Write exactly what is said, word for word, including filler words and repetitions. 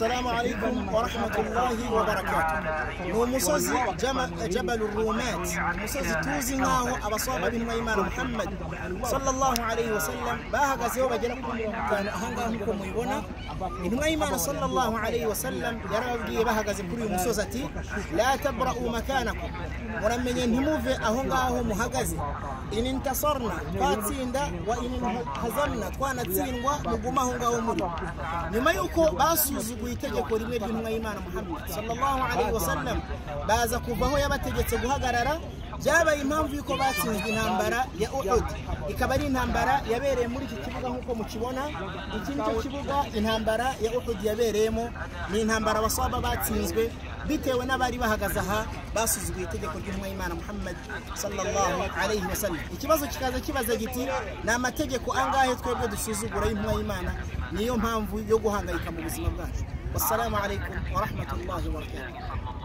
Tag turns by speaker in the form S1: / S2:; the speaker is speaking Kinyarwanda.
S1: السلام عليكم ورحمة الله وبركاته. نو مسوزي جبل الرومات مسوزي توزي ناو أبصاب بن ميمان محمد صلى الله عليه وسلم باها زيوبا جلكم كان أهانكم يبونا بن ميمان صلى الله عليه وسلم يرى باها زيكوري مسوزتي لا تبرأوا مكانكم ولمن ينهموا في أهانكم مهجزي إن انتصرنا فاتيندا وإن هزمنا كوانا تسينوا مقومهم قومون نما يوكو باسوزي kuitegeko rimwe ry'intumwa y'Imana Muhammad sallallahu alayhi wasallam baza kuvaho yabategetse guhagarara byabaye impamvu yuko batsinzwe intambara ya Uhud ikaba ari intambara yabereye muri iki kibuga nkuko mukibona iki nicyo kibuga intambara ya Uhud yabereyemo ni intambara abasaba batsinzwe bitewe n'abari bahagaze aha basuzugura itegeko ry'intumwa y'Imana Muhammad sallallahu alayhi wasallam. Ikibazo kikaza kibaza giti na amategeko angahe twebwe dusuzugura y'intumwa y'Imana niyo mpamvu yo guhangayika mu buzima bwacu. Wassalamu alaykum wa rahmatullahi wa barakatuh.